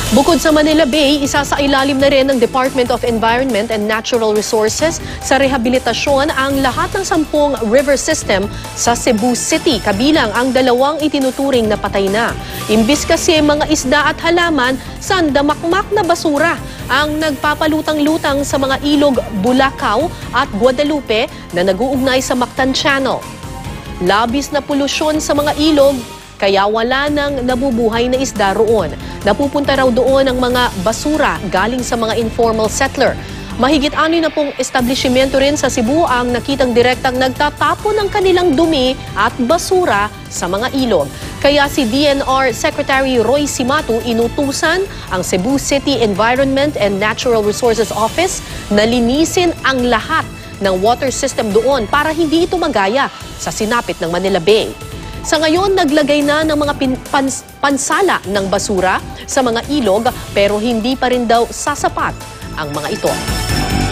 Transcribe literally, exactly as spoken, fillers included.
Bukod sa Manila Bay, isasailalim na rin ng Department of Environment and Natural Resources sa rehabilitasyon ang lahat ng sampung river system sa Cebu City, kabilang ang dalawang itinuturing na patay na. Imbis kasi mga isda at halaman, sandamakmak na basura ang nagpapalutang-lutang sa mga ilog Bulacau at Guadalupe na nag-uugnay sa Mactan Channel. Labis na polusyon sa mga ilog, kaya wala nang nabubuhay na isda roon. Napupunta raw doon ang mga basura galing sa mga informal settler. Mahigit anoy na pong establishmento rin sa Cebu ang nakitang direktang nagtatapon ng kanilang dumi at basura sa mga ilog. Kaya si D E N R Secretary Roy Simatu inutusan ang Cebu City Environment and Natural Resources Office na linisin ang lahat ng water system doon para hindi ito magaya sa sinapit ng Manila Bay. Sa ngayon, naglagay na ng mga pin- pans- pansala ng basura sa mga ilog pero hindi pa rin daw sasapat ang mga ito.